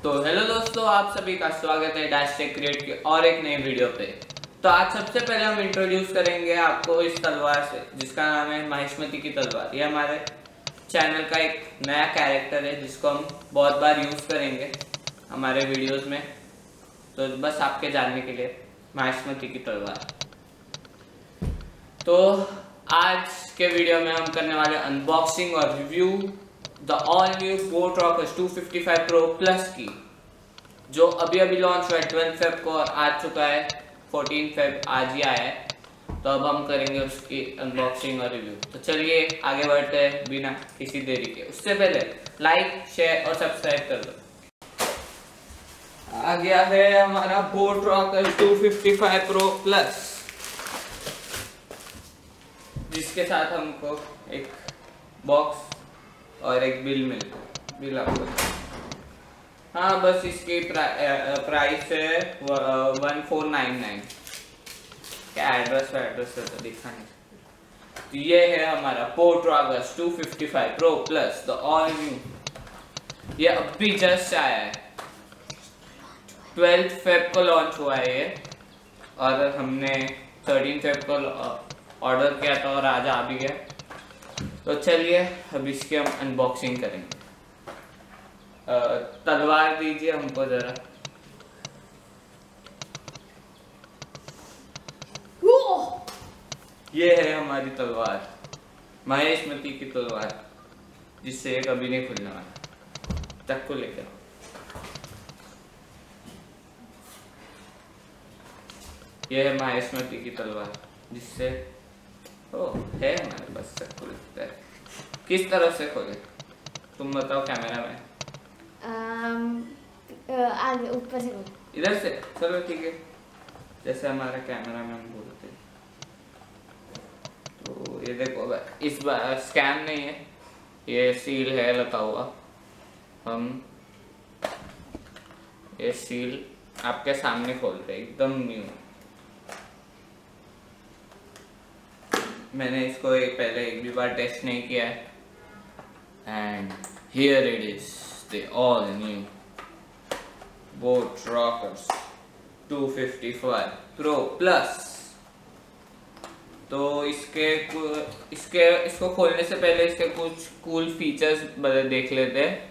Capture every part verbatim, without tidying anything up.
तो हेलो दोस्तों, आप सभी का स्वागत है डैश टेक क्रिएट की और एक नई वीडियो पे। तो आज सबसे पहले हम इंट्रोड्यूस करेंगे आपको इस तलवार से, जिसका नाम है महिष्मति की तलवार। ये हमारे चैनल का एक नया कैरेक्टर है जिसको हम बहुत बार यूज़ करेंगे हमारे वीडियोस में। तो बस आपके जानने के लिए महिष्मति की तलवार। तो आज के वीडियो में हम करने वाले अनबॉक्सिंग और review the all new boAt Rockerz two fifty five pro plus की, जो अभी अभी लॉन्च हुआ है ट्वेल्थ फेब को और आ चुका है फोर्टीन फेब, आज ही आया है। तो अब हम करेंगे उसकी अनबॉक्सिंग और रिव्यू। तो चलिए आगे बढ़ते हैं बिना किसी देरी के। उससे पहले लाइक, शेयर और सब्सक्राइब कर दो। आ गया है हमारा boAt Rocker two fifty five pro plus, जिसके साथ हमको एक बॉक्स और एक बिल मिल बिल आपको। हाँ, बस इसकी प्रा, प्राइस है वन फोर नाइन नाइन। क्या एड्रेस एड्रेस है तो दिखा नहीं। तो ये है हमारा boAt Rockerz two fifty five pro plus the all new. ये अभी जस्ट आया है, ट्वेल्थ फेब को लॉन्च हुआ है ये, और हमने थर्टीन फेब को ऑर्डर किया था और आज आ भी गया। तो चलिए अब इसकी हम अनबॉक्सिंग करेंगे। तलवार दीजिए हमको जरा। ये है हमारी तलवार, महिष्मति की तलवार, जिससे ये कभी नहीं खुलने वाला। तक को लेकर ये है महिष्मति की तलवार, जिससे ओ है हमारे पास तक को लगता है। किस तरह से खोले तुम बताओ कैमरा में। आगे ऊपर से इधर से चलो, ठीक है, जैसे हमारा कैमरा में हम बोलते हैं। तो ये देखो, इस बार स्कैन नहीं है, ये सील है लगा हुआ। हम ये सील आपके सामने खोलते हैं, एकदम न्यू। मैंने इसको एक पहले एक भी बार टेस्ट नहीं किया है। And here it is the all new boAt Rockerz two fifty five pro plus. तो इसके इसके इसको खोलने से पहले इसके कुछ कूल फीचर्स देख लेते हैं।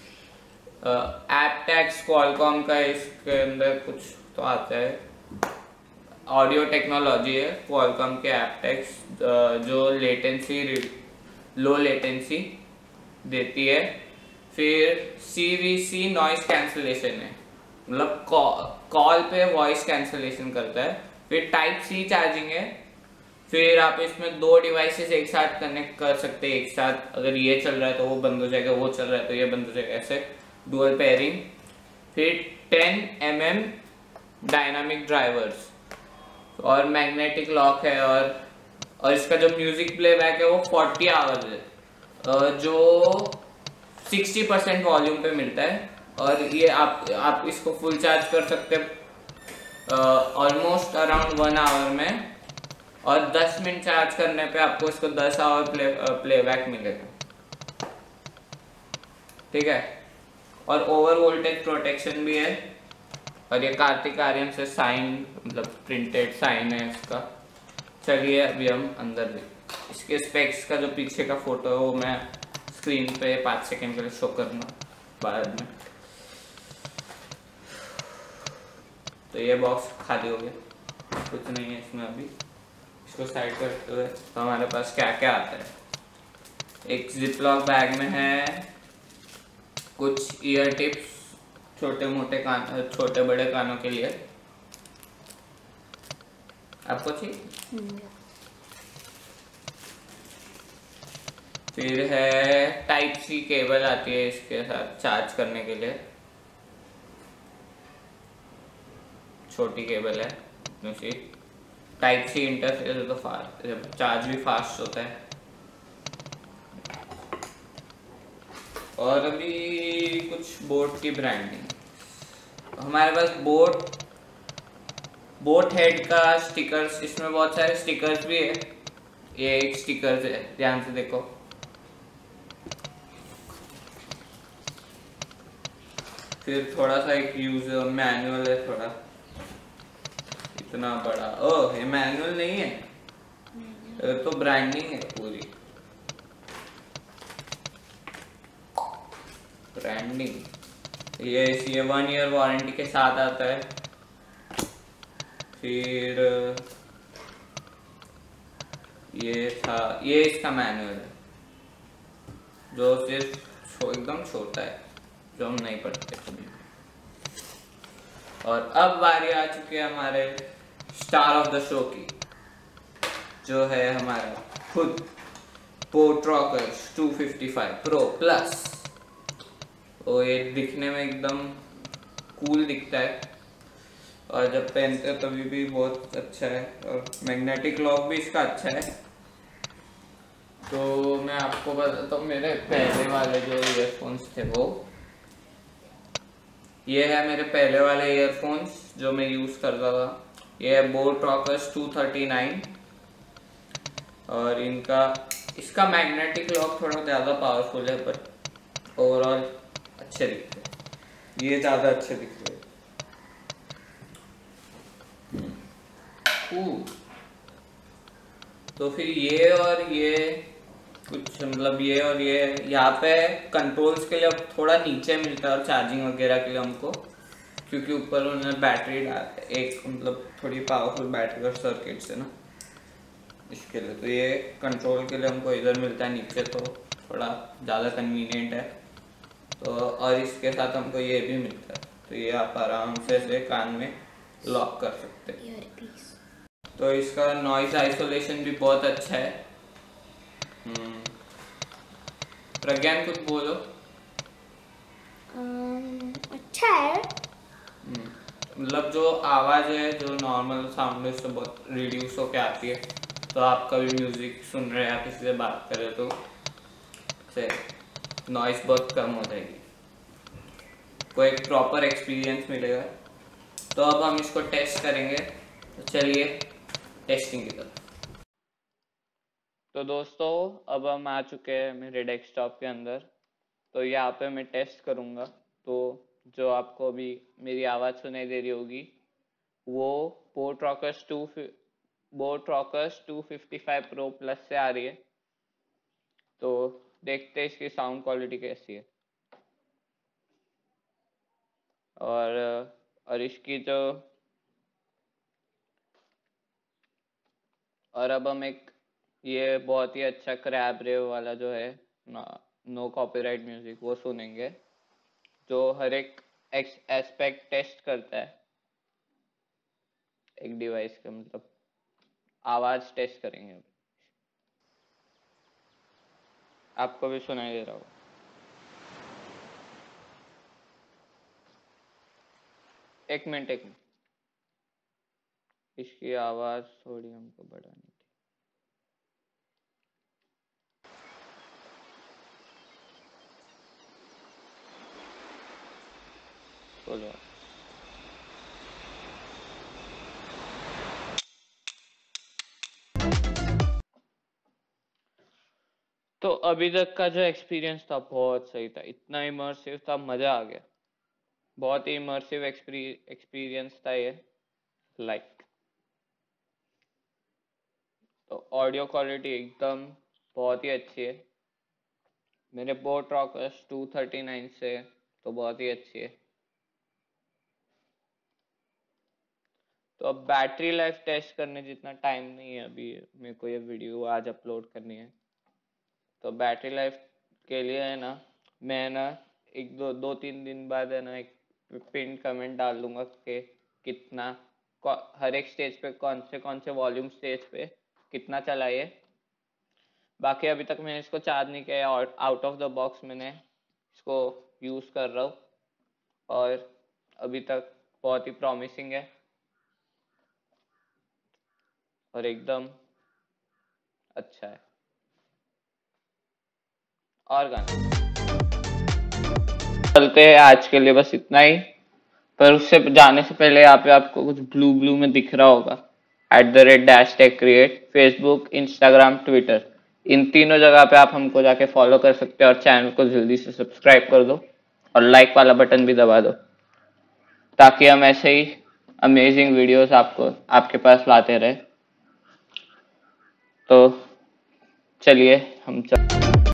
ऐप टैग्स क्वालकॉम का इसके अंदर कुछ तो आता है। ऑडियो टेक्नोलॉजी है क्वालकॉम के ऐप टैग्स, जो लेटेंसी लो लेटेंसी देती है। फिर C V C noise cancellation है, मतलब कॉल पे वॉइस कैंसलेशन करता है। फिर टाइप सी चार्जिंग है। फिर आप इसमें दो डिवाइसेस एक साथ कनेक्ट कर सकते हैं एक साथ। अगर ये चल रहा है तो वो बंद हो जाएगा, वो चल रहा है तो ये बंद हो जाएगा, ऐसे डुअल पेयरिंग। फिर ten M M dynamic drivers और मैग्नेटिक लॉक है। और और इसका जो म्यूजिक प्लेबैक है वो फोर्टी आवर्स है, जो सिक्सटी परसेंट वॉल्यूम पे मिलता है। और ये आप आप इसको फुल चार्ज कर सकते हैं ऑलमोस्ट अराउंड वन आवर में, और दस मिनट चार्ज करने पे आपको इसको दस आवर प्ले प्लेबैक मिलेगा, ठीक है। और ओवर वोल्टेज प्रोटेक्शन भी है। और ये कार्तिक आर्यन से साइन, मतलब प्रिंटेड साइन है इसका। चलिए अभी हम अंदर भी इसके स्पेक्स का जो पीछे का फोटो है वो मैं स्क्रीन पे पाँच सेकंड के लिए शो करना बाद में। तो ये बॉक्स खाली हो गया, कुछ नहीं है इसमें अभी। इसको साइड करते हुए तो हमारे पास क्या क्या आता है। एक जिपलॉक बैग में है कुछ ईयर टिप्स, छोटे मोटे कान, छोटे बड़े कानों के लिए। आपको चाहिए? फिर है टाइप सी केबल आती है इसके साथ चार्ज करने के लिए, छोटी केबल है इतनी सी। टाइप सी इंटरफेस है तो फास्ट चार्ज भी फास्ट होता है। और अभी कुछ बोट की ब्रांडिंग। हमारे पास बोट बोट हेड का स्टिकर्स, इसमें बहुत सारे स्टिकर्स भी है। ये एक स्टिकर्स है, ध्यान से देखो। फिर थोड़ा सा एक यूजर मैनुअल है, थोड़ा इतना बड़ा। ओह ये मैनुअल नहीं है, ये तो ब्रांडिंग है पूरी, ब्रांडिंग। ये ये वन ईयर वारंटी के साथ आता है। फिर ये था, ये इसका मैनुअल है जो सिर्फ छो, एकदम छोटा है, जो हम नहीं पढ़ते कभी। और अब बारी आ चुकी है हमारे स्टार ऑफ द शो की, जो है हमारा खुद boAt Rockerz two fifty five pro plus. तो ये दिखने में एकदम कूल दिखता है और जब पहनते हैं तभी भी बहुत अच्छा है, और मैग्नेटिक लॉक भी इसका अच्छा है। तो मैं आपको बताता हूँ मेरे पहले वाले जो ईयरफोन्स थे वो ये है, मेरे पहले वाले ईयरफोन्स जो मैं यूज़ करता था। ये है boAt Rockerz two thirty nine, और इनका इसका मैग्नेटिक लॉक थोड़ा ज़्यादा पावरफुल है, पर ओवरऑल अच्छे दिखते हैं, ये ज़्यादा अच्छे दिख रहे हैं। तो फिर ये और ये कुछ मतलब ये और ये यहाँ पे कंट्रोल्स के लिए अब थोड़ा नीचे मिलता है, और चार्जिंग वगैरह के लिए हमको, क्योंकि ऊपर उन्होंने बैटरी डाल एक मतलब थोड़ी पावरफुल बैटरी और सर्किट्स है ना इसके लिए। तो ये कंट्रोल के लिए हमको इधर मिलता है नीचे, तो थोड़ा ज़्यादा कन्वीनियंट है। तो और इसके साथ हमको ये भी मिलता है, तो ये आप आराम से से कान में लॉक कर सकते हैं। तो इसका नॉइज आइसोलेशन भी बहुत अच्छा है। प्रज्ञान कुछ बोलो। um, अच्छा है, मतलब जो आवाज़ है जो नॉर्मल साउंड है उससे बहुत रिड्यूस होके आती है। तो आप कभी म्यूज़िक सुन रहे हैं या किसी से बात कर रहे हो तो से नॉइस बहुत कम हो जाएगी, को एक प्रॉपर एक्सपीरियंस मिलेगा। तो अब हम इसको टेस्ट करेंगे, तो चलिए टेस्टिंग की तरफ। तो दोस्तों अब हम आ चुके हैं मेरे डेस्कटॉप के अंदर। तो यहाँ पे मैं टेस्ट करूँगा, तो जो आपको अभी मेरी आवाज़ सुनाई दे रही होगी वो boAt Rockerz two boAt Rockerz two fifty five pro plus से आ रही है। तो देखते हैं इसकी साउंड क्वालिटी कैसी है। और और इसकी जो और अब हम एक ये बहुत ही अच्छा क्रैब रेव वाला जो है नो कॉपीराइट म्यूजिक वो सुनेंगे, जो हर एक एस्पेक्ट टेस्ट करता है एक डिवाइस का, मतलब आवाज टेस्ट करेंगे। आपको भी सुनाई दे रहा होगा। एक मिनट एक मिनट इसकी आवाज थोड़ी हमको बढ़ानी थी। बोलो। तो अभी तक का जो एक्सपीरियंस था बहुत सही था, इतना इमर्सिव था, मजा आ गया। बहुत ही इमर्सिव एक्सपीरियंस था ये, लाइक तो ऑडियो क्वालिटी एकदम बहुत ही अच्छी है मेरे boAt Rockerz two thirty nine से, तो बहुत ही अच्छी है। तो अब बैटरी लाइफ टेस्ट करने जितना टाइम नहीं है अभी मेरे को ये वीडियो आज अपलोड करनी है। तो बैटरी लाइफ के लिए है ना मैं ना एक दो दो तीन दिन बाद है ना एक पिन कमेंट डाल दूंगा कि कितना हर एक स्टेज पे कौन से कौन से वॉल्यूम स्टेज पे कितना चला ये। बाकी अभी तक मैंने इसको चार्ज नहीं किया, आउट ऑफ द बॉक्स मैंने इसको यूज़ कर रहा हूँ और अभी तक बहुत ही प्रॉमिसिंग है और एकदम अच्छा है। और गाना चलते हैं, आज के लिए बस इतना ही। पर उससे जाने से पहले यहाँ पे आपको कुछ ब्लू ब्लू में दिख रहा होगा at the rate dash tech create, Facebook, Instagram, Twitter, इन तीनों जगह पे आप हमको जाके फॉलो कर सकते हो और चैनल को जल्दी से सब्सक्राइब कर दो। और लाइक वाला बटन भी दबा दो, ताकि हम ऐसे ही अमेजिंग वीडियोस आपको आपके पास लाते रहे। तो चलिए हम चल